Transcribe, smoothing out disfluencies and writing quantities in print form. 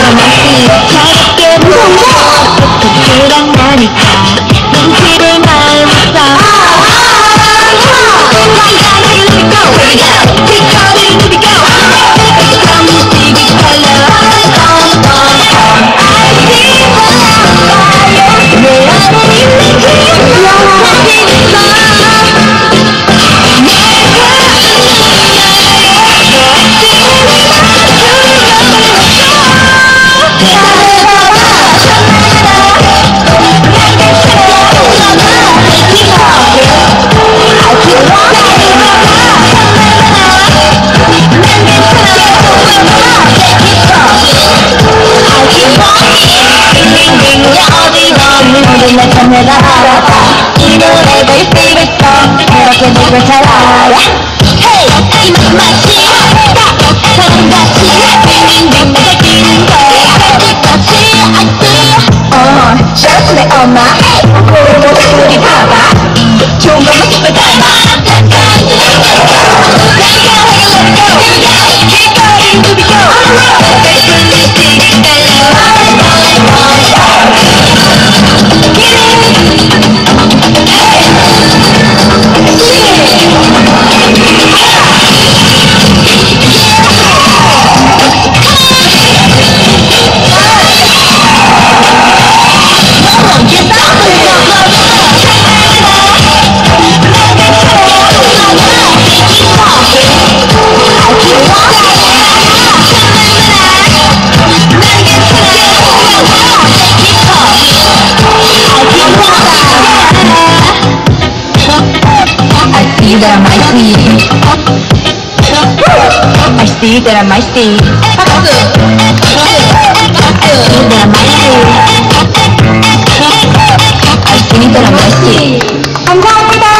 차갑게 보고 그랑 나니까 눈치를 말 못써 내 카메라 알아봐 이 노래가 your favorite song 이렇게 네가 잘 알아 Hey 이만큼 마치 사랑같이 빙빙빙 내가 뛰는 거야 같이 I see shout to 내 엄마 우리 봐봐 좋은 것만 기쁠 닮아 that I might see I see that I might see 박수 I see that I might see I see that I might see 감사합니다.